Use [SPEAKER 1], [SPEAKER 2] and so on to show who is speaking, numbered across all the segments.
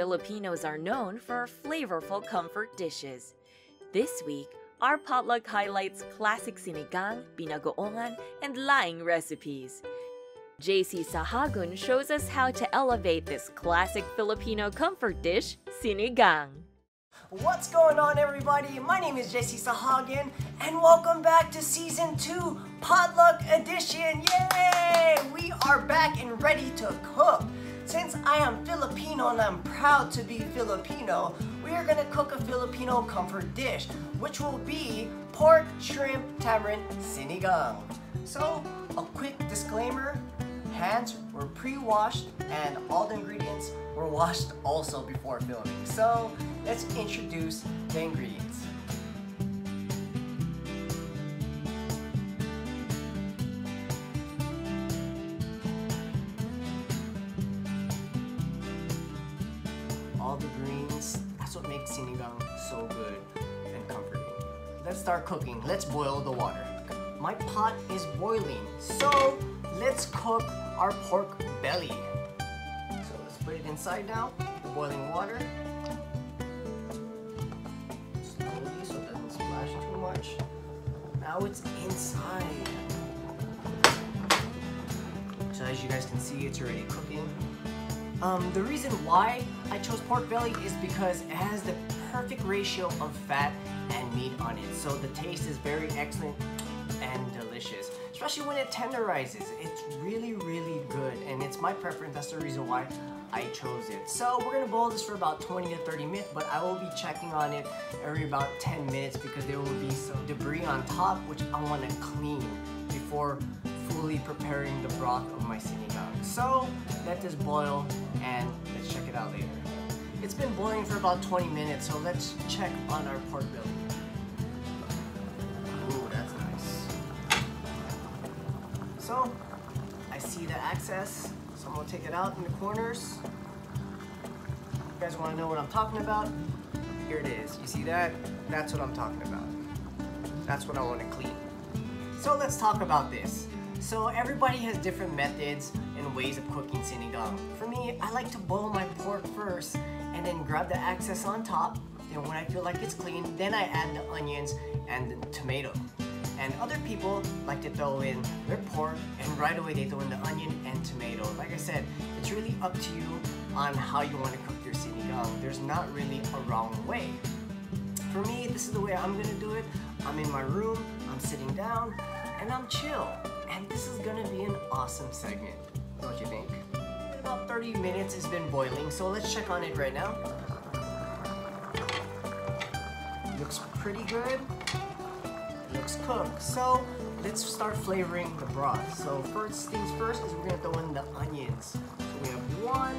[SPEAKER 1] Filipinos are known for flavorful comfort dishes. This week, our potluck highlights classic Sinigang, Binagoongan, and Laing recipes. Jaycee Sahagun shows us how to elevate this classic Filipino comfort dish, Sinigang.
[SPEAKER 2] What's going on, everybody? My name is Jaycee Sahagun, and welcome back to Season 2 Potluck Edition. Yay! We are back and ready to cook. Since I am Filipino and I'm proud to be Filipino, we are going to cook a Filipino comfort dish, which will be pork, shrimp, tamarind, sinigang. So, a quick disclaimer, hands were pre-washed and all the ingredients were washed also before filming. So, let's introduce the ingredients. All the greens, that's what makes sinigang so good and comforting. Let's start cooking. Let's boil the water. My pot is boiling, so let's cook our pork belly. So let's put it inside now, the boiling water. Slowly so it doesn't splash too much. Now it's inside. So as you guys can see, it's already cooking. The reason why I chose pork belly is because it has the perfect ratio of fat and meat on it. So the taste is very excellent and delicious, especially when it tenderizes. It's really, really good, and it's my preference. That's the reason why I chose it. So we're gonna boil this for about 20 to 30 minutes, but I will be checking on it every about 10 minutes because there will be some debris on top, which I want to clean before fully preparing the broth of my sinigang. So let this boil and let's check it out later. It's been boiling for about 20 minutes, so let's check on our pork belly. Ooh, that's nice. So I see the excess, so I'm gonna take it out in the corners. You guys wanna know what I'm talking about? Here it is. You see that? That's what I'm talking about. That's what I wanna clean. So let's talk about this. So everybody has different methods and ways of cooking sinigang. For me, I like to boil my pork first and then grab the excess on top. Then when I feel like it's clean, then I add the onions and the tomato. And other people like to throw in their pork and right away they throw in the onion and tomato. Like I said, it's really up to you on how you want to cook your sinigang. There's not really a wrong way. For me, this is the way I'm gonna do it. I'm in my room, I'm sitting down, and I'm chill. And this is gonna be an awesome segment, don't you think? About 30 minutes it's been boiling, so let's check on it right now. Looks pretty good. Looks cooked. So let's start flavoring the broth. So first things first is we're gonna throw in the onions. So we have 1,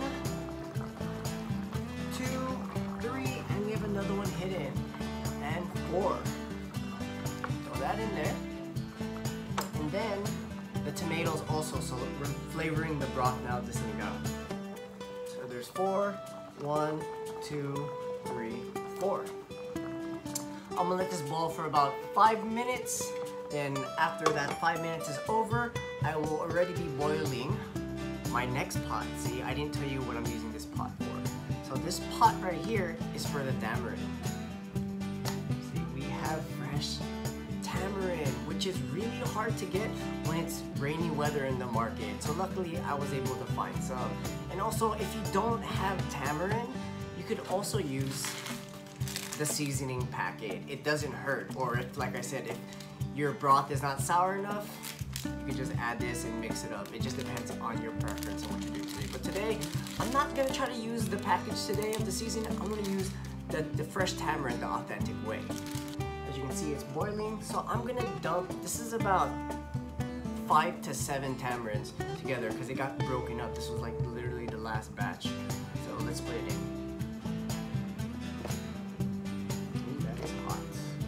[SPEAKER 2] 2, 3, and we have another one hidden. And 4. Throw that in there. And then the tomatoes also, so we're flavoring the broth now of the sinigang. So there's 4, 1, 2, 3, 4. I'm gonna let this boil for about 5 minutes. Then after that 5 minutes is over, I will already be boiling my next pot. See, I didn't tell you what I'm using this pot for. So this pot right here is for the tamarind. See, we have fresh tamarind, which is really hard to get when it's rainy weather in the market. So luckily I was able to find some. And also, if you don't have tamarind, you could also use the seasoning packet. It doesn't hurt. Or if, like I said, if your broth is not sour enough, you can just add this and mix it up. It just depends on your preference and what you do today. But today, I'm not gonna try to use the package today of the seasoning. I'm gonna use the fresh tamarind the authentic way. As you can see, it's boiling, so I'm gonna dump, this is about 5 to 7 tamarinds together because it got broken up. This was like literally the last batch. So let's put it in. Ooh, that is hot.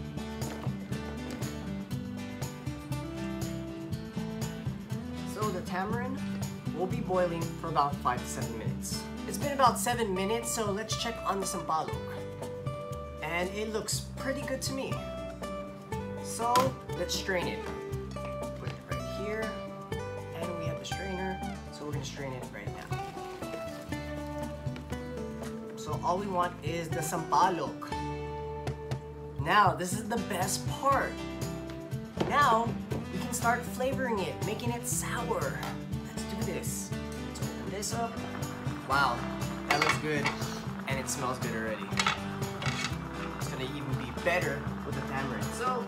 [SPEAKER 2] So the tamarind will be boiling for about 5 to 7 minutes. It's been about 7 minutes, so let's check on the sampalok. And it looks pretty good to me. So let's strain it. Put it right here, and we have the strainer, so we're gonna strain it right now. So So all we want is the sampalok. Now, this is the best part. Now, we can start flavoring it, making it sour. Let's do this. Let's open this up. Wow, that looks good, and it smells good already. It's gonna even be better with the tamarind. So,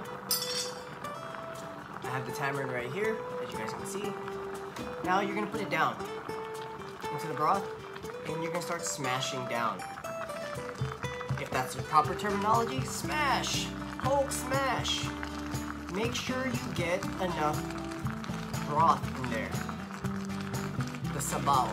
[SPEAKER 2] I have the tamarind right here, as you guys can see. Now you're gonna put it down into the broth, and you're gonna start smashing down. If that's the proper terminology, smash, poke, smash. Make sure you get enough broth in there, the sabaw.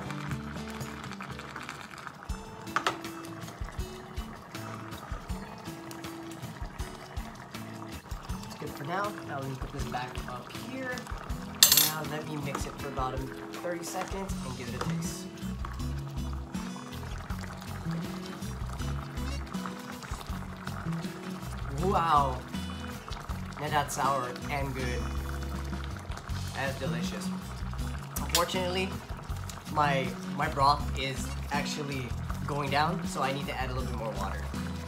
[SPEAKER 2] It's good for now. Now let me put this back up here. Now let me mix it for about 30 seconds and give it a taste. Wow, now that's sour and good. That's delicious. Unfortunately, my broth is actually going down, so I need to add a little bit more water.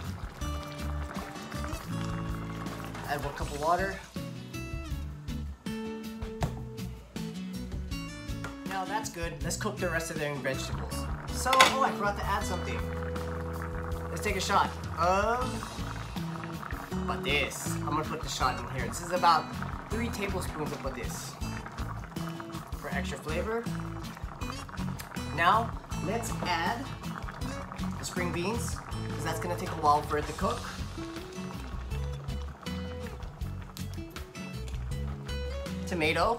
[SPEAKER 2] Add 1 cup of water. Now that's good. Let's cook the rest of the vegetables. So, oh, I forgot to add something. Let's take a shot of this. I'm gonna put the shot in here. This is about 3 tablespoons of this for extra flavor. Now, let's add the spring beans, because that's gonna take a while for it to cook. Tomato.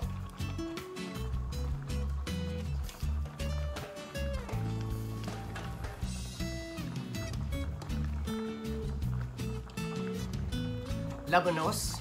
[SPEAKER 2] Labanos.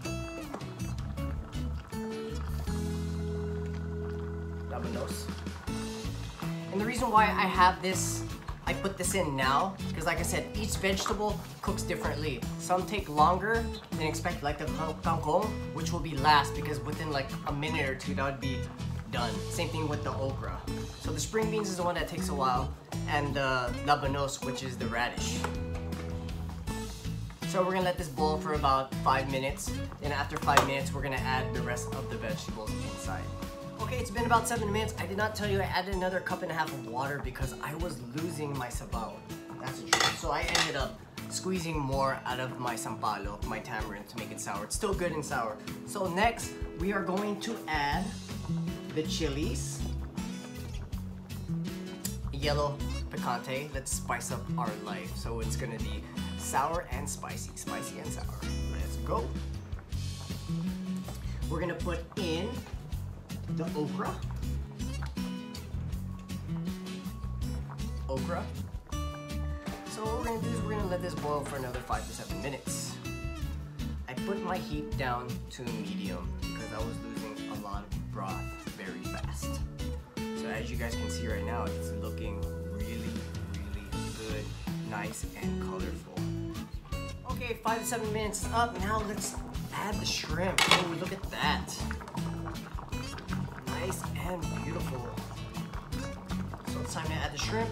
[SPEAKER 2] And the reason why I have this, I put this in now, because like I said, each vegetable cooks differently. Some take longer than expected, like the kangkong, which will be last, because within like a minute or 2, that would be done. Same thing with the okra. So the spring beans is the one that takes a while, and the labanos, which is the radish. So we're gonna let this boil for about 5 minutes. Then after 5 minutes, we're gonna add the rest of the vegetables inside. Okay, it's been about 7 minutes. I did not tell you I added another 1.5 cups of water because I was losing my sabaw. That's the truth. So I ended up squeezing more out of my sampalo, my tamarind, to make it sour. It's still good and sour. So next, we are going to add the chilies. Yellow picante. Let's spice up our life. So it's gonna be sour and spicy, spicy and sour. Let's go. We're gonna put in the okra. So what we're gonna do is we're gonna let this boil for another 5 to 7 minutes. I put my heat down to medium because I was losing a lot of broth very fast. So as you guys can see right now, it's looking really, really good, nice and colorful. Okay, 5 to 7 minutes is up. Now let's add the shrimp. Oh, look at that. Nice and beautiful. So it's time to add the shrimp.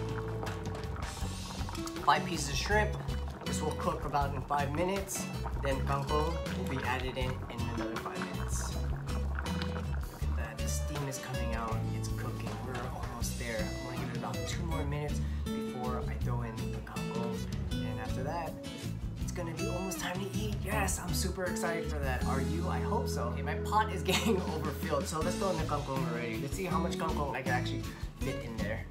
[SPEAKER 2] 5 pieces of shrimp. This will cook about in 5 minutes. Then kangkong will be added in another 5 minutes. Look at that. The steam is coming out. It's cooking. We're almost there. I'm gonna give it about 2 more minutes before I throw in the kangkong. And after that, it's gonna be almost time to eat. Yes, I'm super excited for that. Are you? I hope so. Okay, my pot is getting overfilled, so let's throw in the kangkong already. Let's see how much kangkong I can actually fit in there.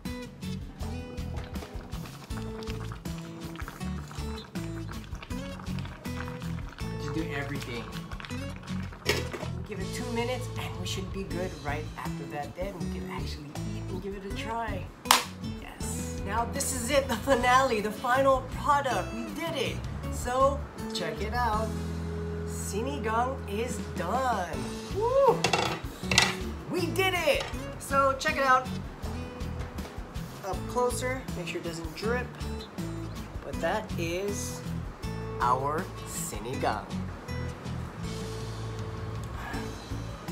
[SPEAKER 2] Just do everything. Give it 2 minutes and we should be good right after that. Then we can actually eat and give it a try. Yes. Now this is it, the finale, the final product. We did it. So check it out. Sinigang is done. Woo! We did it! So check it out. Up closer, make sure it doesn't drip. But that is our sinigang.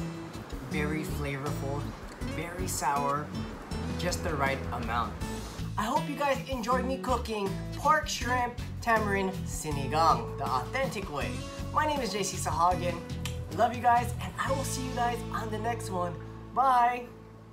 [SPEAKER 2] Very flavorful, very sour, just the right amount. I hope you guys enjoyed me cooking pork shrimp tamarind sinigang the authentic way. My name is Jaycee Sahagun. I love you guys, and I will see you guys on the next one. Bye!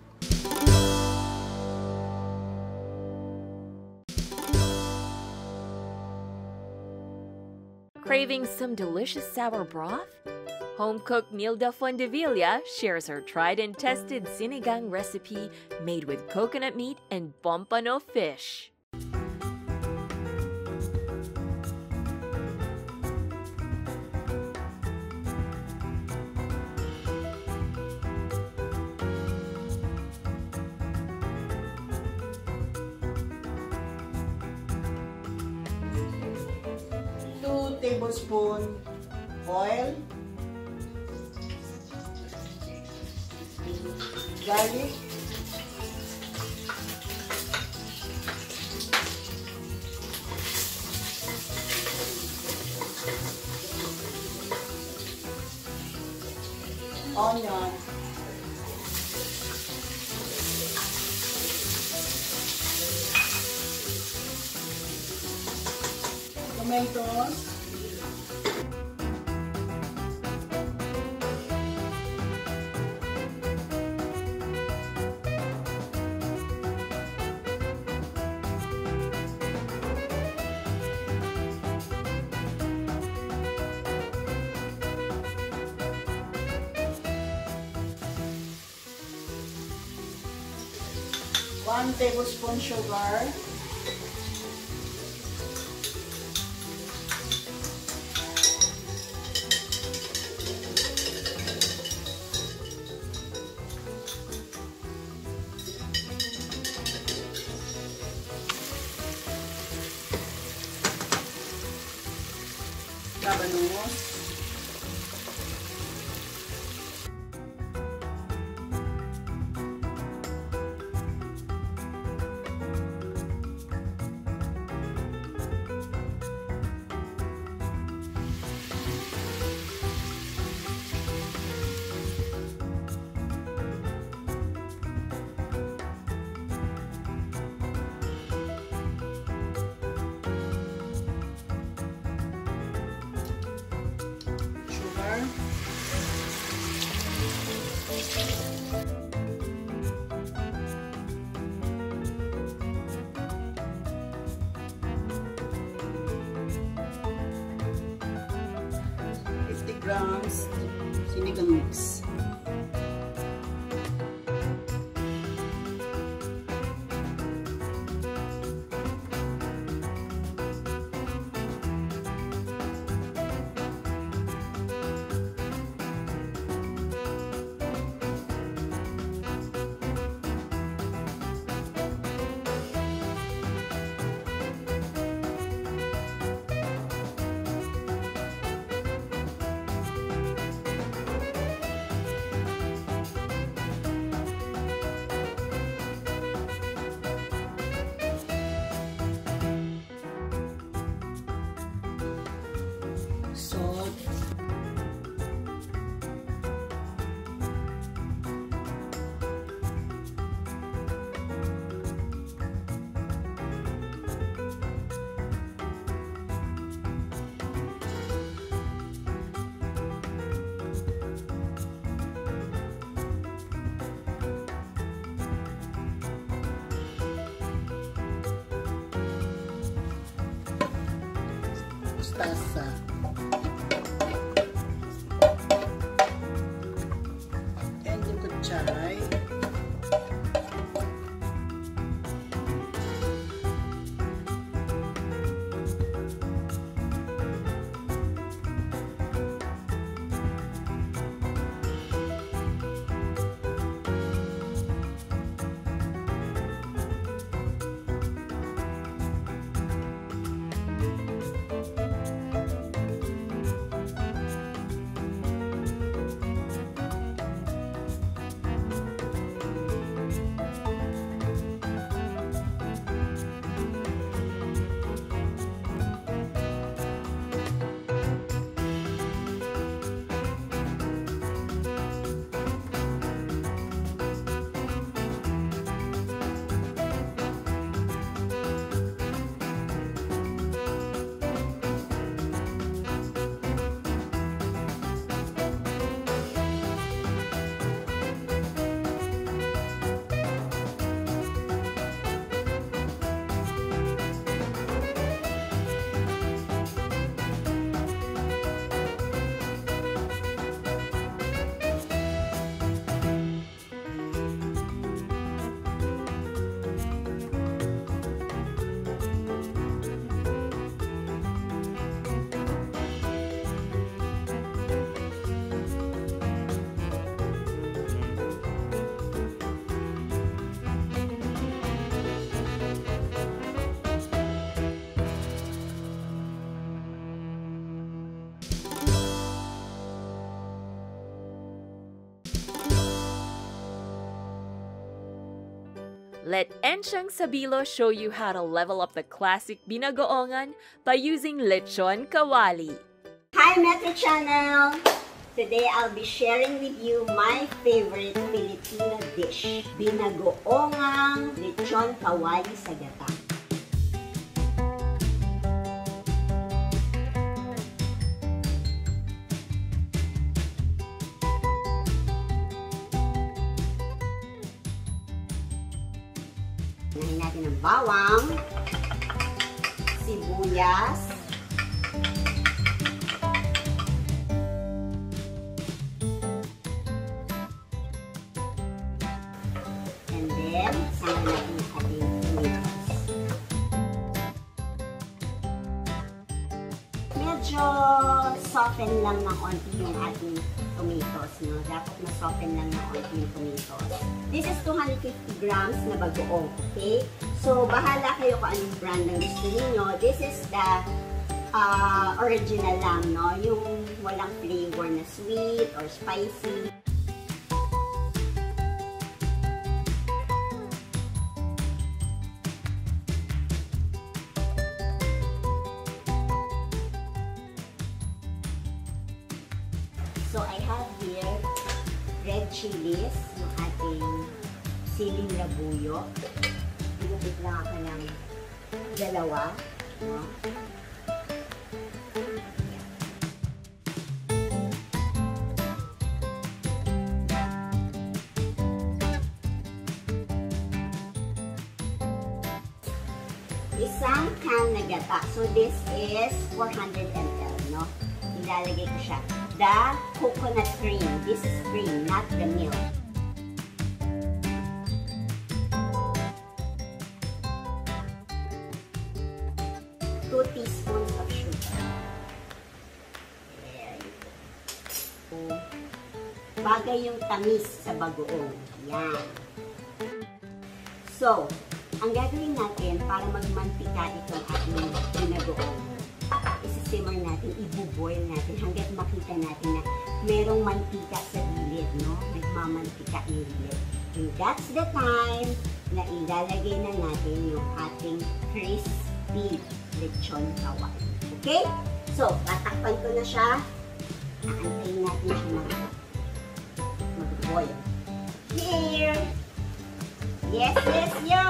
[SPEAKER 1] Craving some delicious sour broth? Home cook Nilda Fondevilla shares her tried and tested sinigang recipe made with coconut meat and Pompano fish.
[SPEAKER 3] Tablespoon oil, garlic, onion, tomatoes, one tablespoon sugar, labanos, sugar, grams sinigang mix. Salt, mustasa, and the kuchay,
[SPEAKER 1] Let Ensiang Sabillo show you how to level up the classic Binagoongan by using Lechon Kawali.
[SPEAKER 4] Hi Metro Channel! Today I'll be sharing with you my favorite Filipino dish, Binagoongang Lechon Kawali sa gata. Unahin natin ang bawang, sibuyas, and then sama natin ang ating tomatoes. Medyo soften lang ng onti yung ating tomatoes, no? Dapat ma-soften lang ng onti yung tomatoes. This is 250 grams na bagoong, okay? So, bahala kayo kung anong brand ang gusto niyo. This is the original lang, no? Yung walang flavor na sweet or spicy. So, I have here red chilies, yung ating siling labuyo. Pinupit lang ako ng dalawa. No? Isang can na gata. So, this is 400 ml, no? Ilalagay ko siya. The coconut cream. This is cream, not the milk. Two teaspoons of sugar. There you go. So, bagay yung tamis sa bagoong. Yan. So, ang gagawin natin para magmantika itong ating binagoong, isi-simmer natin, i-boil natin hanggat makita natin na merong mantika sa gilid, no? Nagmamantika yung gilid. And that's the time na ilalagay na natin yung ating crispy lechon kawali. Okay? So, tatakpan ko na siya. Aantayin natin siya mag-boil. Here! Yes, yes, yo!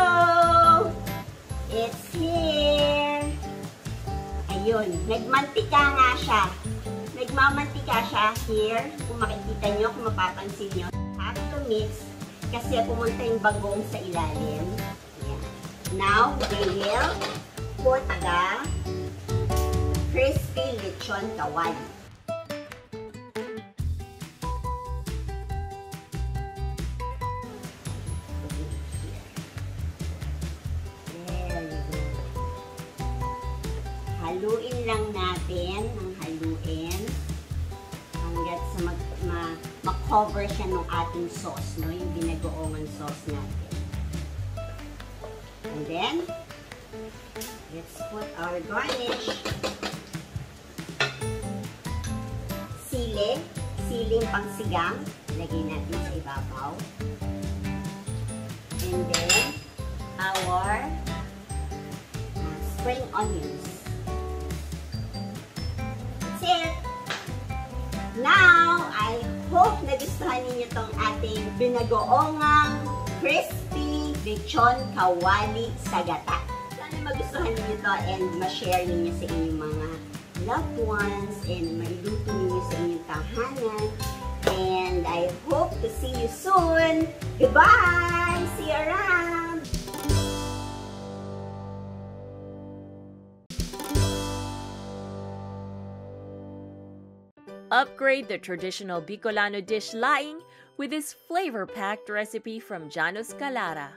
[SPEAKER 4] It's here! Ayun, nagmantika nga siya. Nagmamantika siya here. Kung makikita nyo, kung mapapansin nyo. Have to mix kasi pumunta yung bagong sa ilalim. Ayan. Now, we will put the crispy lechon kawali. Haluin lang natin ng haluin hanggat sa ma-cover siya ng ating sauce, no? Yung binagoongan sauce natin. And then, let's put our garnish. Siling pangsigang. Lagay natin sa ibabaw. And then, our spring onions. Now, I hope nagustuhan ninyo itong ating binagoongang crispy lechon kawali sa gata. Sana magustuhan ninyo ito and ma-share ninyo sa inyong mga loved ones and mailuto ninyo sa inyong tahanan. And I hope to see you soon. Goodbye! See you around!
[SPEAKER 1] Upgrade the traditional Bicolano dish Laing with this flavor-packed recipe from Janus Calara.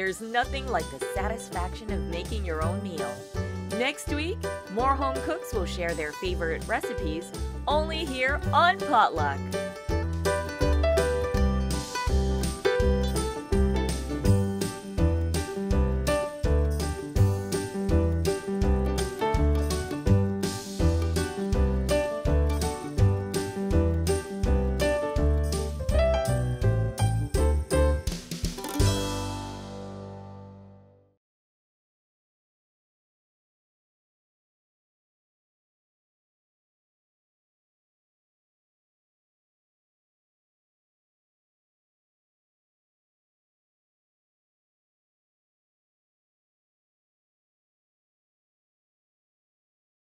[SPEAKER 1] There's nothing like the satisfaction of making your own meal. Next week, more home cooks will share their favorite recipes only here on Potluck.